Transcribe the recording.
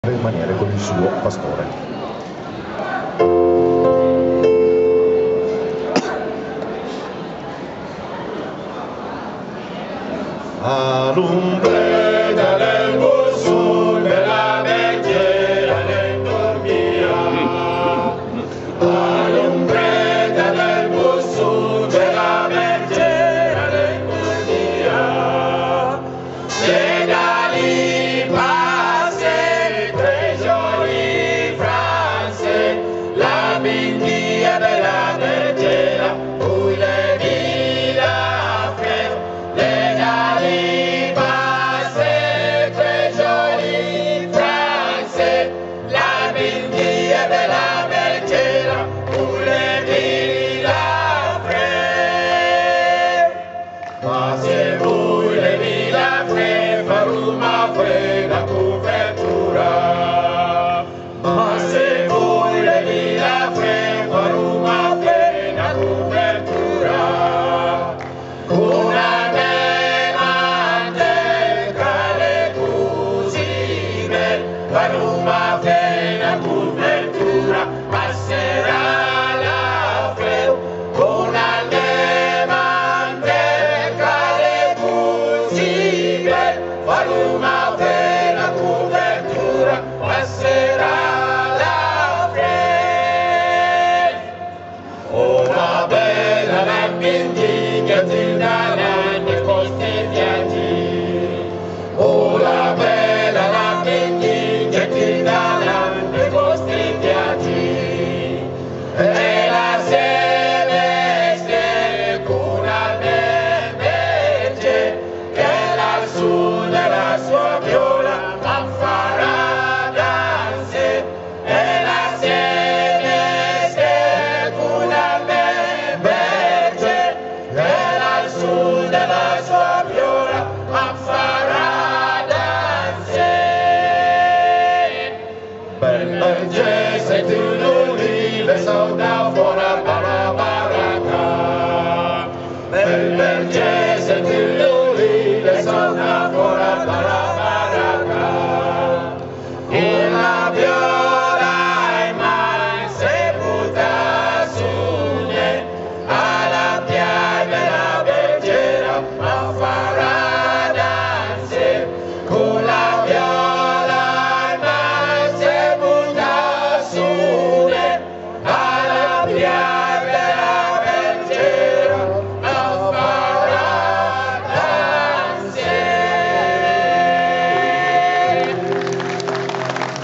rimanere con il suo pastore. All'ombretta del buon sole della vecchiera ne dormia. All'ombretta del buon sole della vecchiera ne dormia. E da lì passe 3 giorni franze, la minchia della vecchiera, poi le villa frère. Ma se voi le villa frère, faruma frère la copertura. Ma se voi le villa frère, faruma frère la copertura. Una menante cale così bel, faruma frère la copertura. Passerà la frère con faruma per la copertura, passerà la frère. Oh, la bella lamenti che ti daranno questi viaggi. Oh, la bella lamenti che ti daranno questi viaggi. E la celeste con la neve che lassù della sua viola farà danze. E la celeste con la neve che lassù della sua viola farà danze. Per sei tu